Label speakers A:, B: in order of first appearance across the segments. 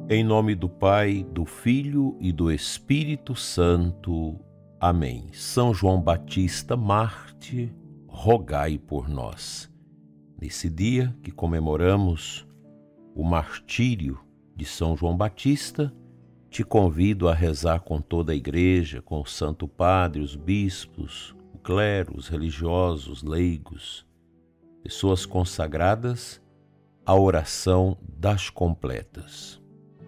A: Em nome do Pai, do Filho e do Espírito Santo. Amém. São João Batista, Mártir, rogai por nós. Nesse dia que comemoramos o martírio de São João Batista, te convido a rezar com toda a Igreja, com o Santo Padre, os bispos, o clero, os religiosos, leigos, pessoas consagradas, a oração das completas.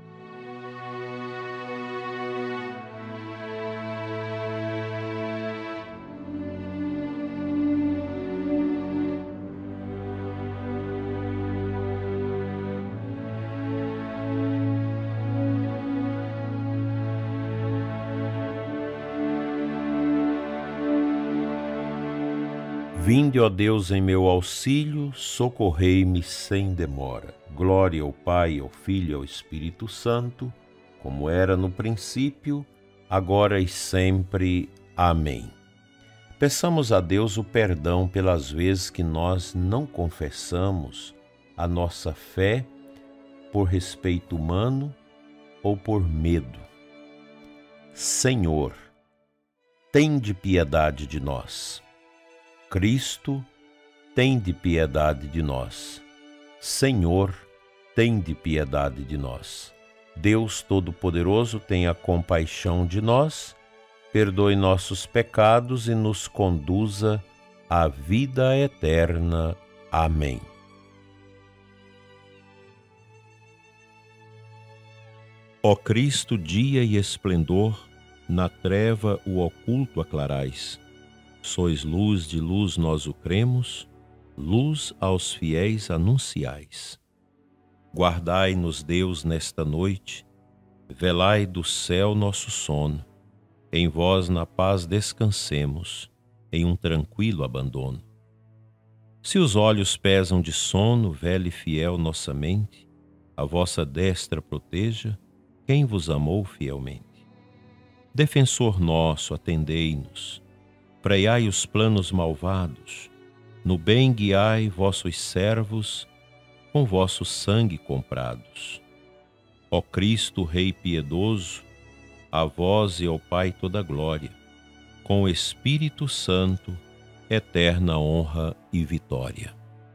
A: Vinde, ó Deus, em meu auxílio, socorrei-me sem demora. Glória ao Pai, ao Filho e ao Espírito Santo, como era no princípio, agora e sempre. Amém. Peçamos a Deus o perdão pelas vezes que nós não confessamos a nossa fé por respeito humano ou por medo. Senhor, tende piedade de nós. Cristo, tende piedade de nós. Senhor, tende piedade de nós. Deus Todo-Poderoso, tenha compaixão de nós, perdoe nossos pecados e nos conduza à vida eterna. Amém. Ó Cristo, dia e esplendor, na treva o oculto aclarais. Sois luz de luz, nós o cremos, luz aos fiéis anunciais. Guardai-nos, Deus, nesta noite, velai do céu nosso sono, em vós na paz descansemos, em um tranquilo abandono. Se os olhos pesam de sono, vele fiel nossa mente, a vossa destra proteja quem vos amou fielmente. Defensor nosso, atendei-nos, preiai os planos malvados, no bem guiai vossos servos, com vosso sangue comprados. Ó Cristo, Rei piedoso, a vós e ao Pai toda glória, com o Espírito Santo, eterna honra e vitória.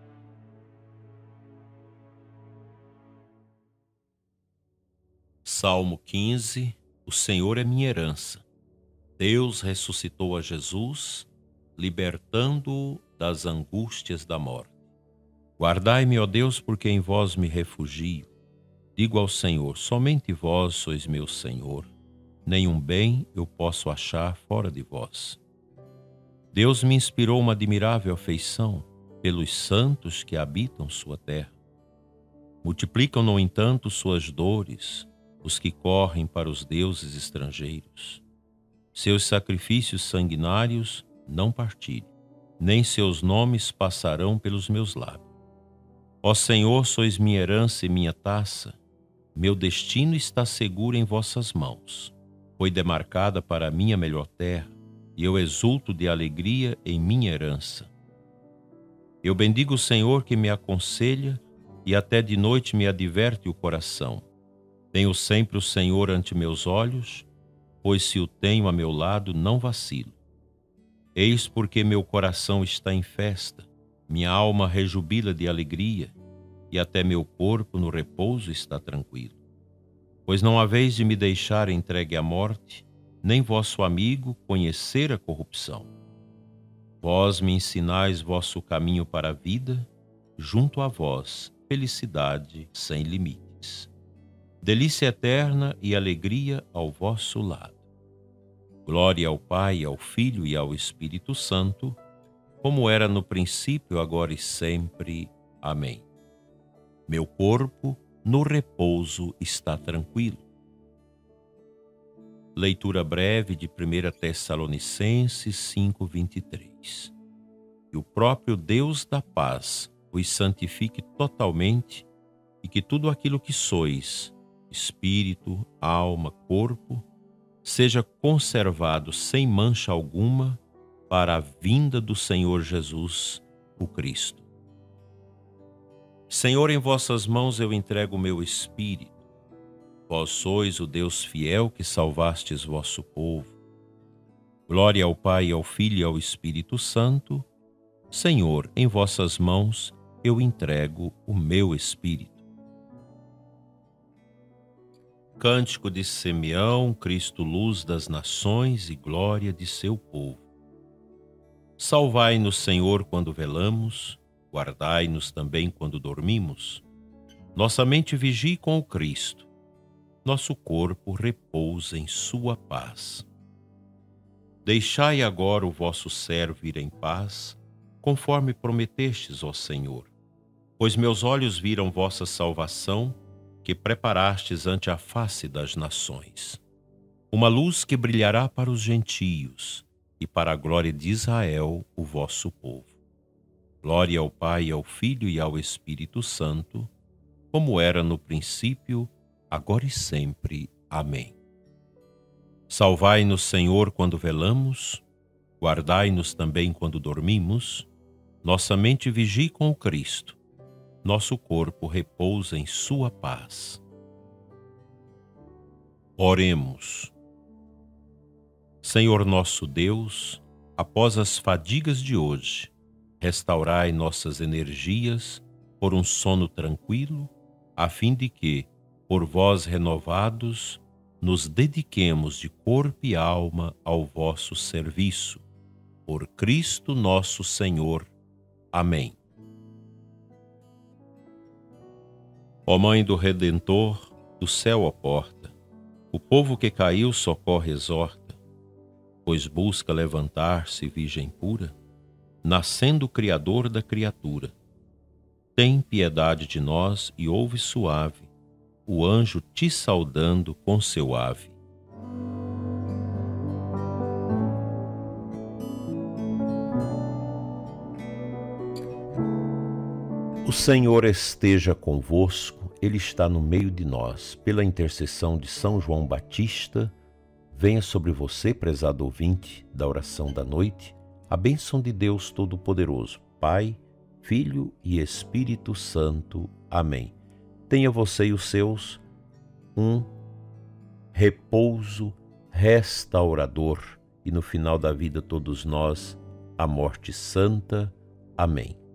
A: Salmo 15. O Senhor é minha herança. Deus ressuscitou a Jesus, libertando-o das angústias da morte. Guardai-me, ó Deus, porque em vós me refugio. Digo ao Senhor, somente vós sois meu Senhor. Nenhum bem eu posso achar fora de vós. Deus me inspirou uma admirável afeição pelos santos que habitam sua terra. Multiplicam, no entanto, suas dores os que correm para os deuses estrangeiros. Seus sacrifícios sanguinários não partilho, nem seus nomes passarão pelos meus lábios. Ó Senhor, sois minha herança e minha taça, meu destino está seguro em vossas mãos. Foi demarcada para mim a melhor terra, e eu exulto de alegria em minha herança. Eu bendigo o Senhor que me aconselha, e até de noite me adverte o coração. Tenho sempre o Senhor ante meus olhos, pois se o tenho a meu lado, não vacilo. Eis porque meu coração está em festa, minha alma rejubila de alegria, e até meu corpo no repouso está tranquilo. Pois não haveis de me deixar entregue à morte, nem vosso amigo conhecer a corrupção. Vós me ensinais vosso caminho para a vida, junto a vós, felicidade sem limites. Delícia eterna e alegria ao vosso lado. Glória ao Pai, ao Filho e ao Espírito Santo, como era no princípio, agora e sempre. Amém. Meu corpo no repouso está tranquilo. Leitura breve de 1 Tessalonicenses 5:23. Que o próprio Deus da paz os santifique totalmente e que tudo aquilo que sois, espírito, alma, corpo, seja conservado sem mancha alguma para a vinda do Senhor Jesus, o Cristo. Senhor, em vossas mãos eu entrego o meu espírito. Vós sois o Deus fiel que salvastes vosso povo. Glória ao Pai, ao Filho e ao Espírito Santo. Senhor, em vossas mãos eu entrego o meu espírito. Cântico de Simeão, Cristo, luz das nações e glória de seu povo. Salvai-nos, Senhor, quando velamos, guardai-nos também quando dormimos. Nossa mente vigie com o Cristo, nosso corpo repousa em sua paz. Deixai agora o vosso servo ir em paz, conforme prometestes, ó Senhor. Pois meus olhos viram vossa salvação, que preparastes ante a face das nações. Uma luz que brilhará para os gentios, e para a glória de Israel, o vosso povo. Glória ao Pai, ao Filho e ao Espírito Santo, como era no princípio, agora e sempre. Amém. Salvai-nos, Senhor, quando velamos, guardai-nos também quando dormimos. Nossa mente vigie com o Cristo, nosso corpo repousa em sua paz. Oremos. Senhor nosso Deus, após as fadigas de hoje, restaurai nossas energias por um sono tranquilo, a fim de que, por vós renovados, nos dediquemos de corpo e alma ao vosso serviço. Por Cristo nosso Senhor. Amém. Ó Mãe do Redentor, do céu à porta, o povo que caiu socorre e exorta, pois busca levantar-se virgem pura, nascendo o Criador da criatura. Tem piedade de nós e ouve suave o anjo te saudando com seu ave. O Senhor esteja convosco, Ele está no meio de nós. Pela intercessão de São João Batista, venha sobre você, prezado ouvinte da oração da noite, a bênção de Deus Todo-Poderoso, Pai, Filho e Espírito Santo. Amém. Tenha você e os seus um repouso restaurador e no final da vida todos nós a morte santa. Amém.